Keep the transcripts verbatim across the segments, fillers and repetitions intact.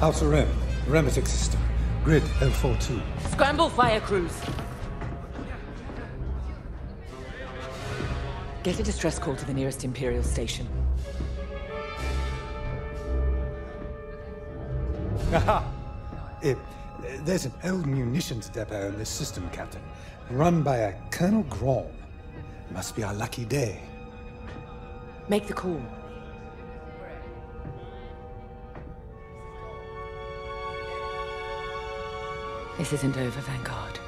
Outer Rim, Remetic System, Grid L forty-two. Scramble fire crews. Get a distress call to the nearest Imperial station. Aha! It, there's an old munitions depot in this system, Captain. Run by a Colonel Grom. Must be our lucky day. Make the call. This isn't over, Vanguard.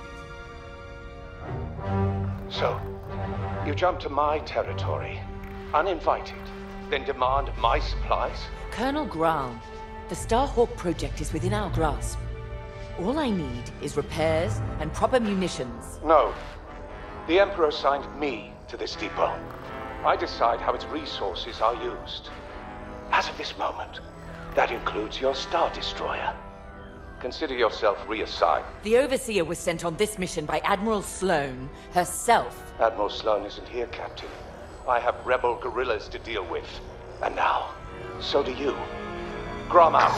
So, you jump to my territory, uninvited, then demand my supplies? Colonel Graal, the Starhawk project is within our grasp. All I need is repairs and proper munitions. No. The Emperor assigned me to this depot. I decide how its resources are used. As of this moment, that includes your Star Destroyer. Consider yourself reassigned. The Overseer was sent on this mission by Admiral Sloane herself. Admiral Sloane isn't here, Captain. I have rebel guerrillas to deal with. And now, so do you. Grom out.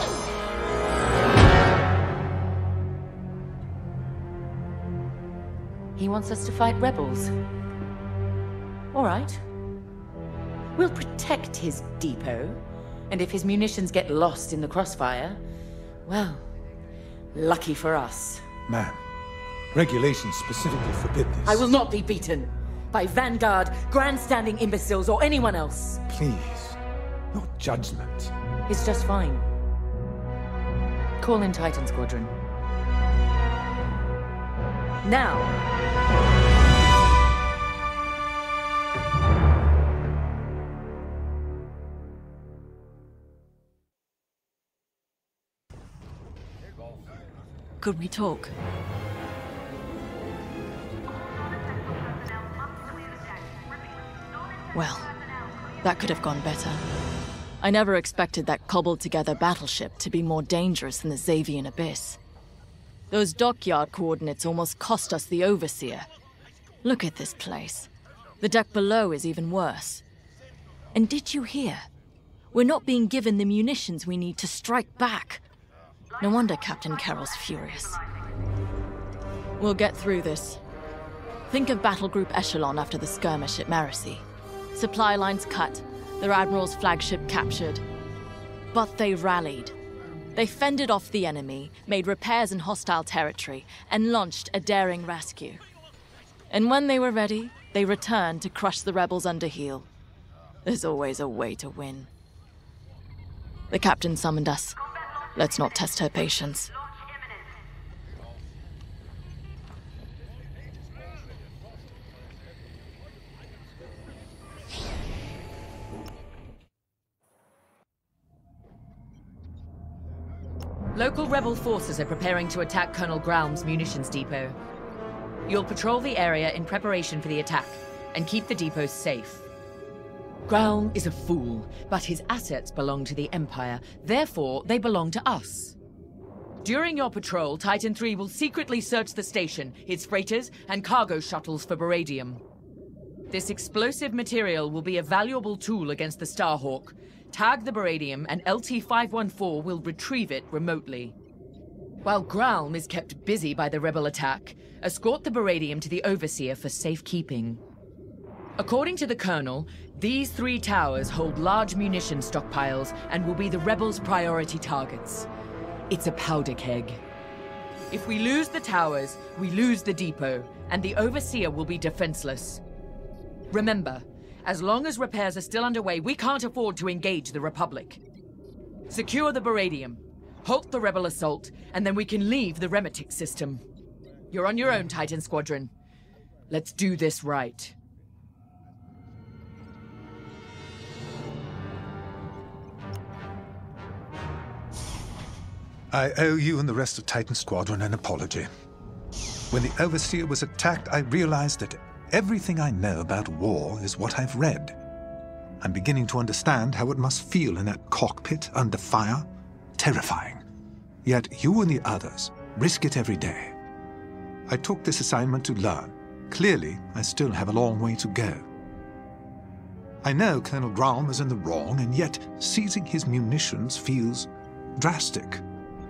He wants us to fight rebels. All right. We'll protect his depot, and if his munitions get lost in the crossfire, well, lucky for us. Ma'am, regulations specifically forbid this. I will not be beaten by Vanguard, grandstanding imbeciles, or anyone else. Please, no judgment. It's just fine. Call in Titan Squadron. Now! Could we talk? Well, that could have gone better. I never expected that cobbled-together battleship to be more dangerous than the Xavian Abyss. Those dockyard coordinates almost cost us the Overseer. Look at this place. The deck below is even worse. And did you hear? We're not being given the munitions we need to strike back. No wonder Captain Carroll's furious. We'll get through this. Think of Battle Group Echelon after the skirmish at Marasi. Supply lines cut, their admiral's flagship captured. But they rallied. They fended off the enemy, made repairs in hostile territory, and launched a daring rescue. And when they were ready, they returned to crush the rebels under heel. There's always a way to win. The captain summoned us. Let's not test her patience. Local rebel forces are preparing to attack Colonel Graum's munitions depot. You'll patrol the area in preparation for the attack, and keep the depot safe. Graum is a fool, but his assets belong to the Empire, therefore they belong to us. During your patrol, Titan three will secretly search the station, its freighters, and cargo shuttles for beradium. This explosive material will be a valuable tool against the Starhawk. Tag the beradium, and L T five one four will retrieve it remotely. While Graum is kept busy by the rebel attack, escort the beradium to the Overseer for safekeeping. According to the Colonel, these three towers hold large munition stockpiles and will be the rebels' priority targets. It's a powder keg. If we lose the towers, we lose the depot, and the Overseer will be defenseless. Remember, as long as repairs are still underway, we can't afford to engage the Republic. Secure the beradium, halt the rebel assault, and then we can leave the Remetic system. You're on your own, Titan Squadron. Let's do this right. I owe you and the rest of Titan Squadron an apology. When the Overseer was attacked, I realized that everything I know about war is what I've read. I'm beginning to understand how it must feel in that cockpit under fire. Terrifying. Yet you and the others risk it every day. I took this assignment to learn. Clearly, I still have a long way to go. I know Colonel Graum is in the wrong, and yet seizing his munitions feels drastic.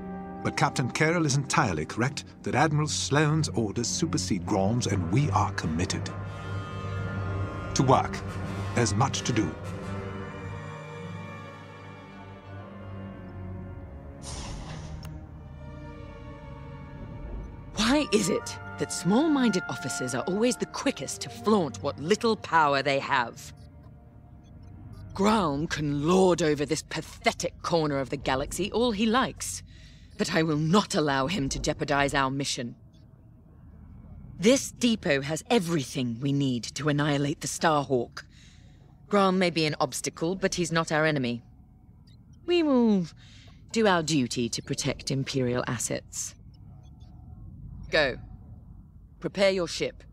But Captain Carroll is entirely correct that Admiral Sloane's orders supersede Graham's, and we are committed. To work. There's much to do. Why is it that small-minded officers are always the quickest to flaunt what little power they have? Graham can lord over this pathetic corner of the galaxy all he likes, but I will not allow him to jeopardize our mission. This depot has everything we need to annihilate the Starhawk. Graham may be an obstacle, but he's not our enemy. We will do our duty to protect Imperial assets. Go. Prepare your ship.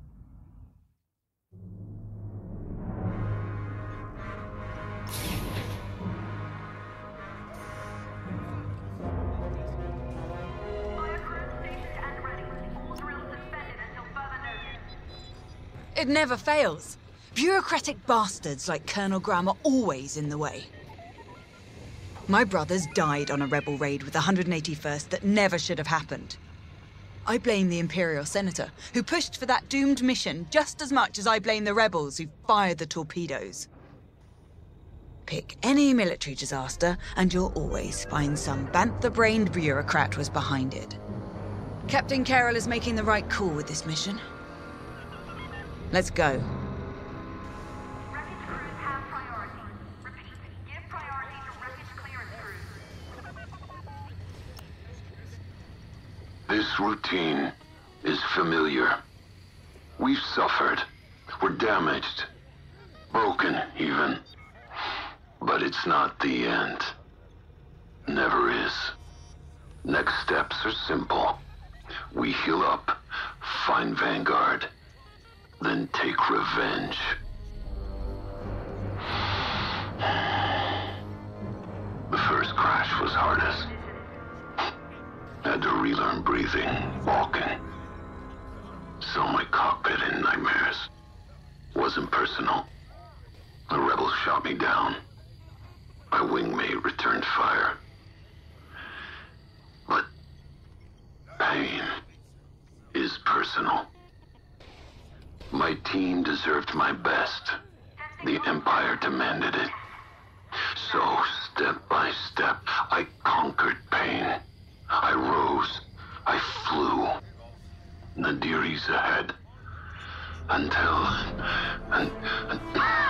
It never fails. Bureaucratic bastards like Colonel Graham are always in the way. My brothers died on a rebel raid with the one hundred eighty-first that never should have happened. I blame the Imperial Senator, who pushed for that doomed mission just as much as I blame the rebels who fired the torpedoes. Pick any military disaster, and you'll always find some bantha-brained bureaucrat was behind it. Captain Carroll is making the right call with this mission. Let's go. Wreckage crews have priority. Repeat, give priority to wreckage clearance crews. This routine is familiar. We've suffered. We're damaged. Broken, even. But it's not the end. Never is. Next steps are simple. We heal up, find Vanguard, then take revenge. The first crash was hardest. Had to relearn breathing, walking. Saw my cockpit in nightmares. Wasn't personal. The rebels shot me down. My wingmate returned fire. But pain is personal. My team deserved my best. The Empire demanded it. So, step by step, I conquered pain. I rose. I flew. Nadiri's ahead. Until... Un, un,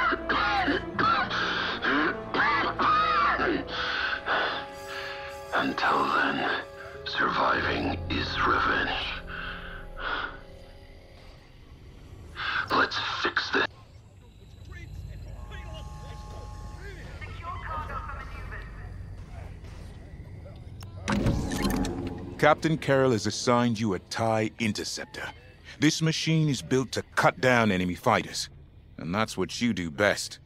until then, surviving is revenge. Let's fix this. Secure cargo for maneuvers. Captain Carroll has assigned you a TIE Interceptor. This machine is built to cut down enemy fighters, and that's what you do best.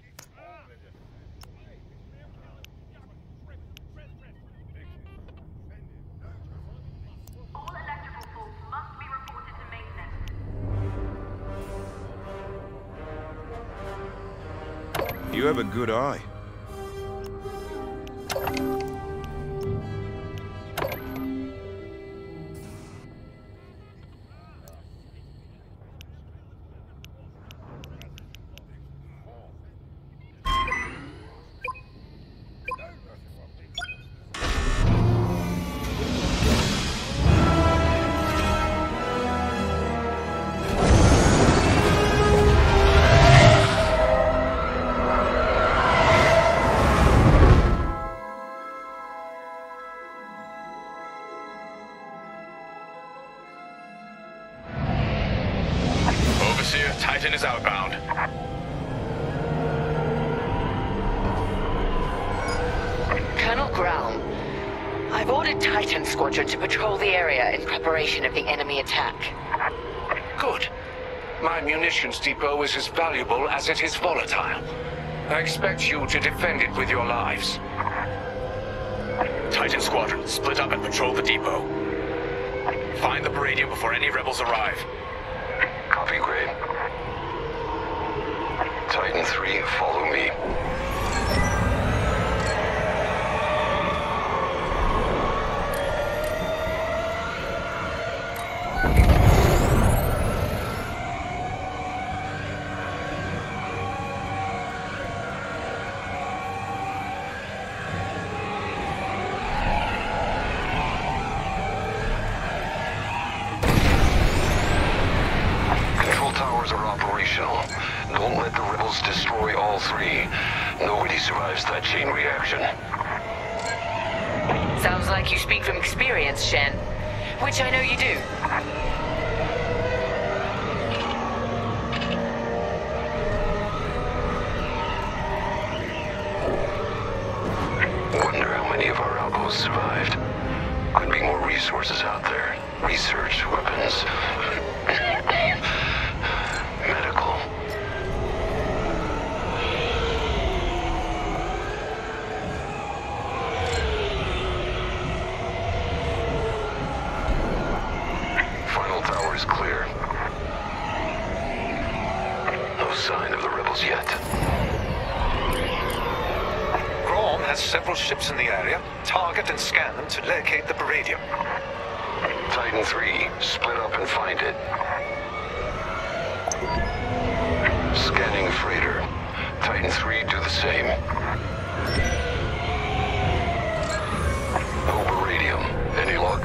All electrical faults must be reported to maintenance. You have a good eye. Titan is outbound. Colonel Ground, I've ordered Titan Squadron to patrol the area in preparation of the enemy attack. Good. My munitions depot is as valuable as it is volatile. I expect you to defend it with your lives. Titan Squadron, split up and patrol the depot. Find the Palladium before any rebels arrive. Copy, Gray. Titan three, follow me. towers are operational. Don't let the rebels destroy all three. Nobody survives that chain reaction. Sounds like you speak from experience, Shen. Which I know you do. Wonder how many of our outposts survived. Could be more resources out there. Research, weapons, medical. Final tower is clear. No sign of the rebels yet. Grom has several ships in the area. Target and scan them to locate the Baradium. Titan three, split up and find it. Scanning freighter. Titan three, do the same. No Baradium. Any luck?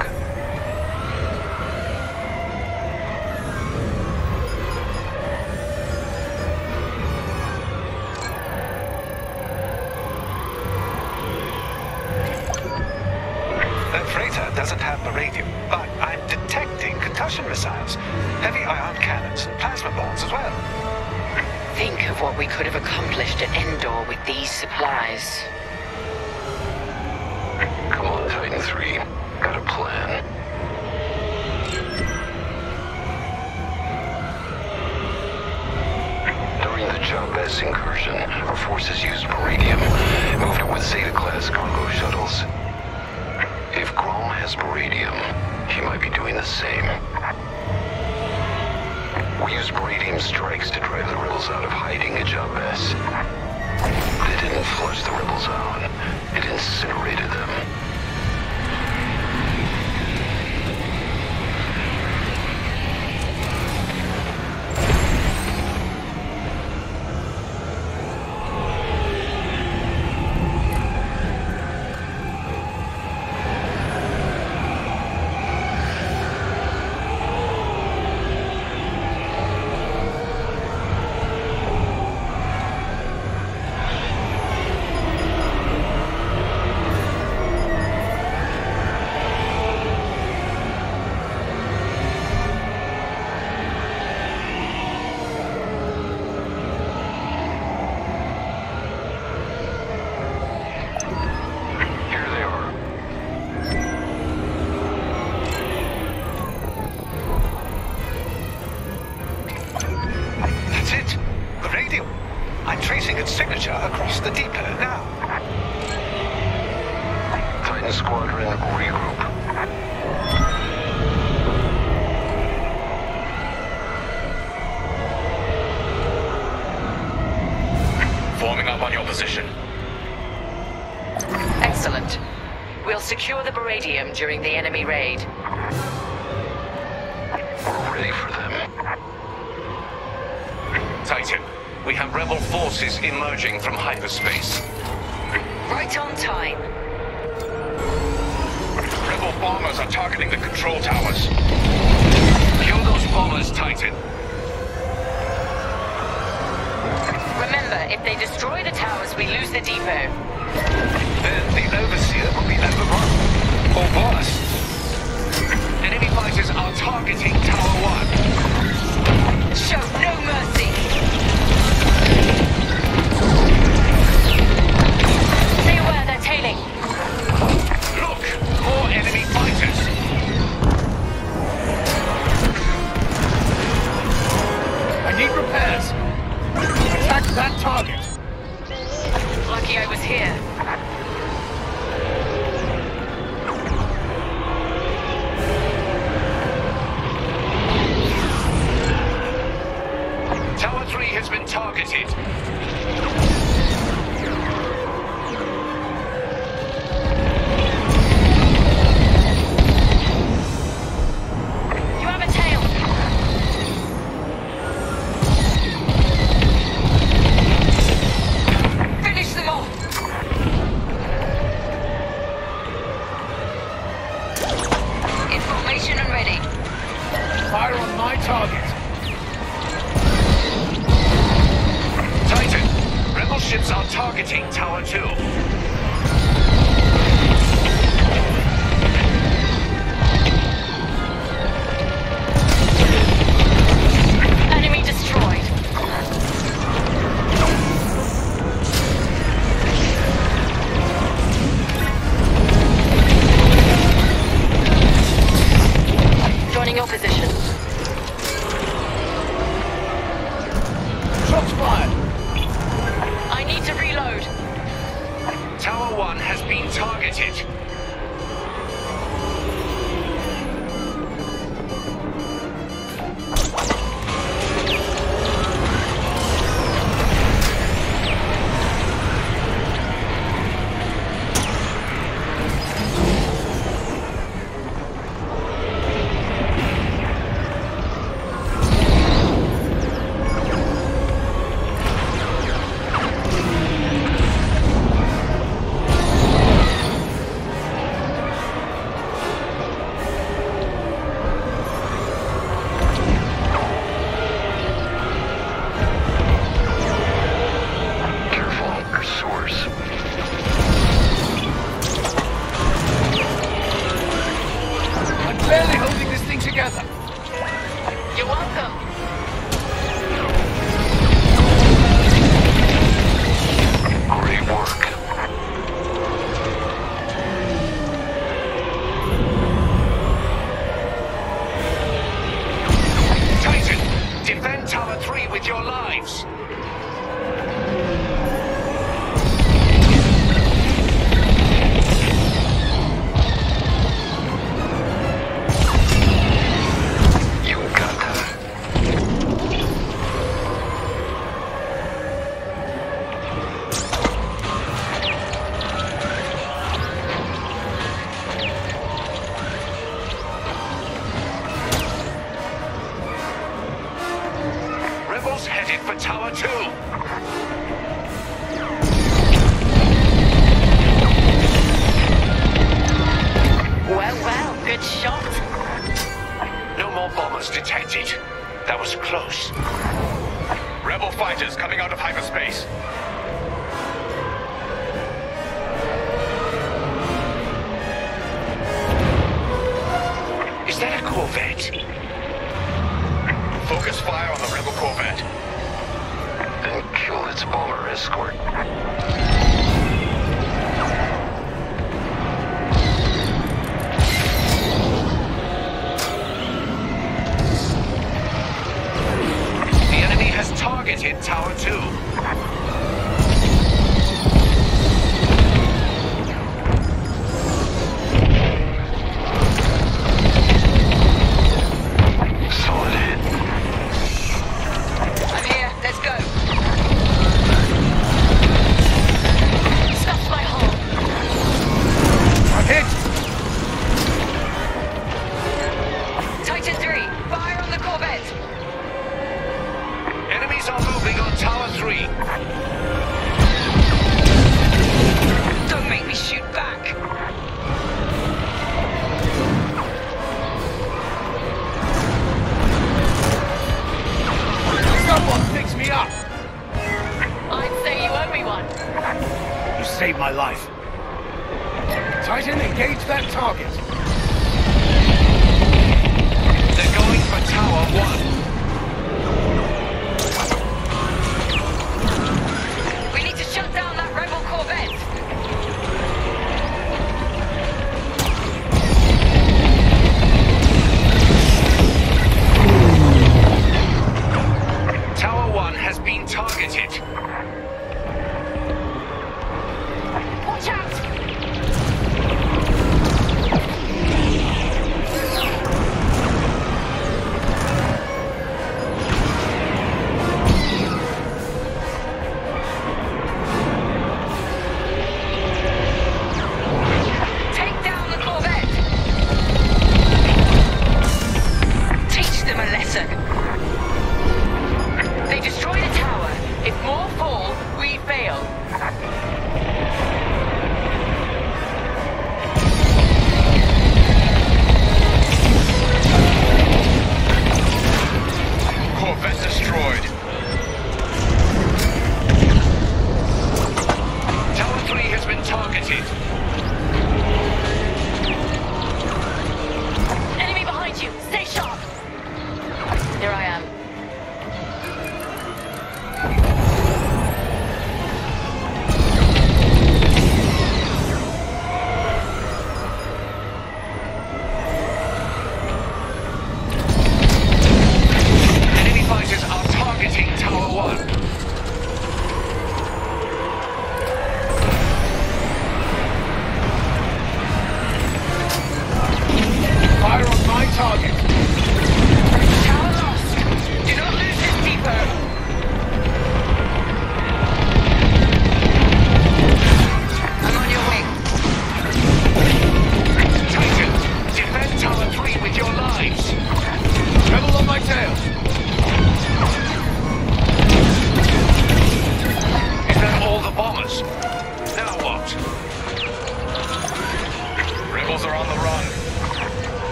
That freighter doesn't have Baradium, but I'm detecting concussion missiles, heavy ion cannons, and plasma bombs as well. Think of what we could have accomplished at Endor with these supplies. Come on, Titan three. Got a plan. During the Jabez incursion, our forces used Baradium, moved it with Zeta-class cargo shuttles. If Grom has Baradium, he might be doing the same. We used Baradium strikes to drive the rebels out of hiding at Jabez. But it didn't flush the rebels out. It incinerated them. Across the depot now. Titan Squadron, regroup. Forming up on your position. Excellent. We'll secure the Baradium during the enemy raid. We're ready for them. Titan, we have rebel forces emerging from hyperspace. Right on time. Rebel bombers are targeting the control towers. Kill those bombers, Titan. Remember, if they destroy the towers, we lose the depot. Then the Overseer will be overrun. Or worse. Enemy fighters are targeting Tower one. Show no mercy. Stay aware, they're tailing. Look! More enemy fighters! I need repairs. Attack that target. Lucky I was here. Tower three has been targeted. Information and ready. Fire on my target. battleships are targeting Tower two. Enemy destroyed. Joining your position. Shots fired! I need to reload. Tower one has been targeted.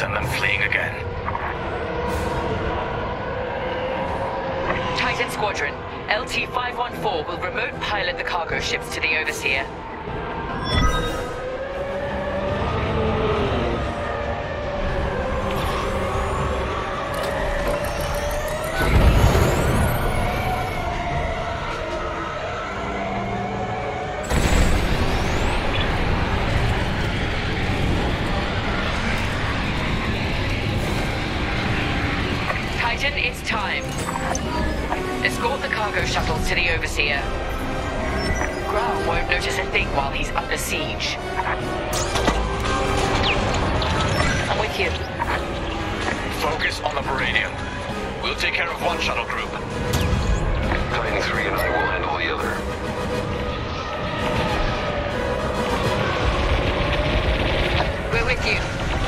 send them fleeing again. Titan Squadron, L T five one four will remote pilot the cargo ships to the Overseer. Titan, it's time. Escort the cargo shuttles to the Overseer. Grau won't notice a thing while he's under siege. I'm with you. Focus on the Baradium. We'll take care of one shuttle group. Titan three and I will handle the other. We're with you.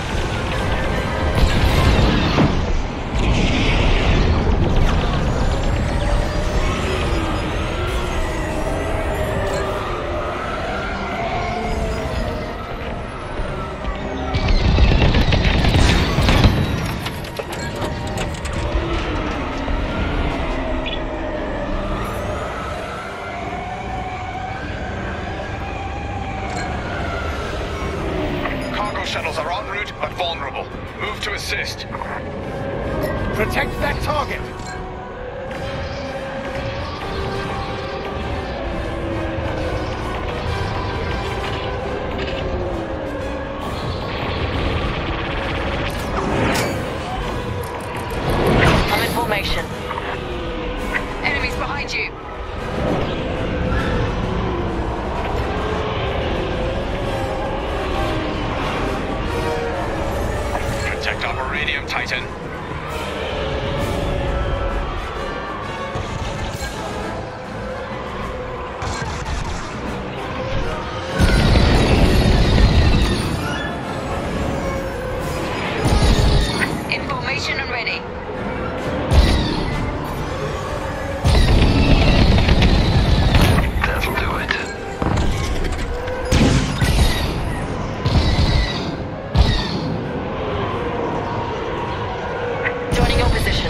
Shuttles are en route, but vulnerable. Move to assist. Protect that target! I'm in formation. Enemies behind you. Protect our Baradium, Titan. In formation and ready. That'll do it. Joining your position.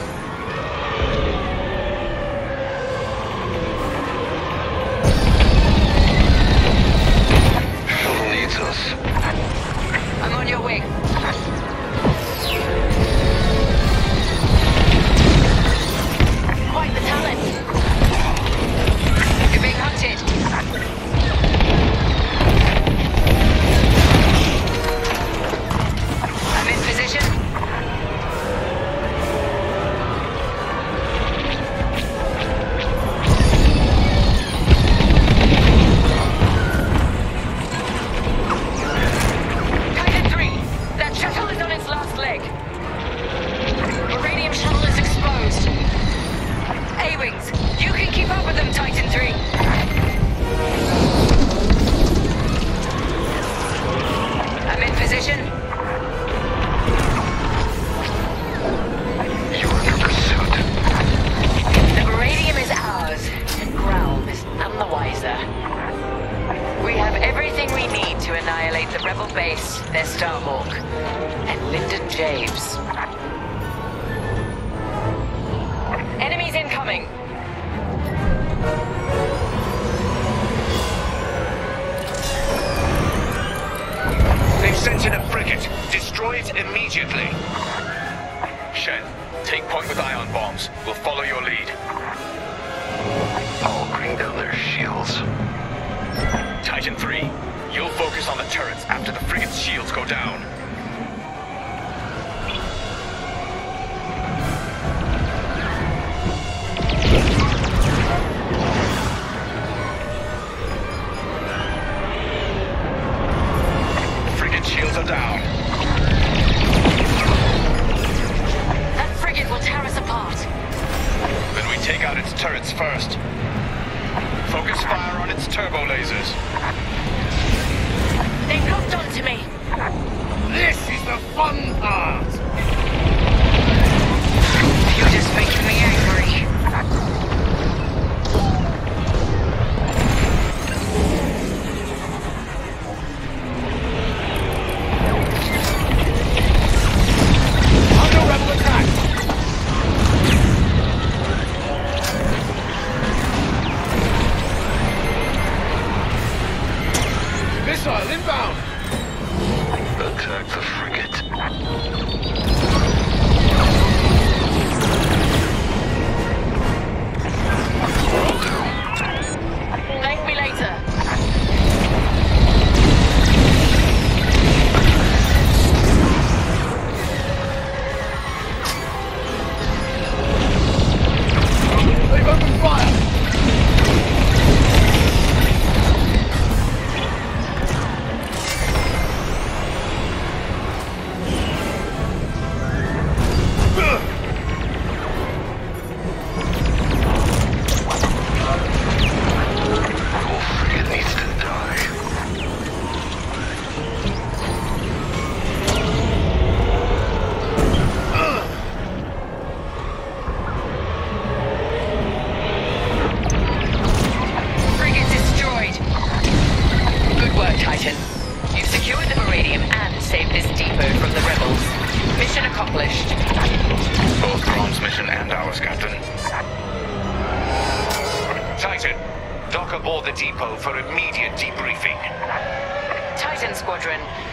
Shuttle needs us. I'm on your way. Quite the talent. You're being hunted. I'm in position. Titan three, that shuttle is on its last leg. Uranium shuttle is exposed. A-Wings, you can keep up with them, Titan three. I'm in position. You're under pursuit. The Baradium is ours, and Grau is none the wiser. We have everything we need to annihilate the Rebel base, their Starhawk, and Lyndon James. Enemies incoming! They've sent in a frigate. Destroy it immediately. Shen, take point with ion bombs. We'll follow your lead. I'll bring down their shields. Titan three, you'll focus on the turrets after the frigate's shields go down. Frigate shields are down. That frigate will tear us apart. Then we take out its turrets first. Focus fire on its turbo lasers. They've locked onto me! This is the fun part! You're just making me angry.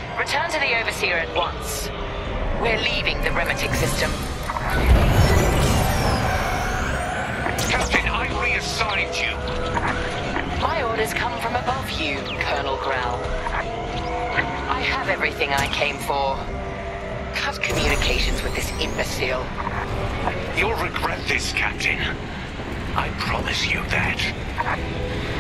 Return to the Overseer at once. We're leaving the Remetic system. Captain, I reassigned you. My orders come from above you, Colonel Grau. I have everything I came for. Cut communications with this imbecile. You'll regret this, Captain. I promise you that.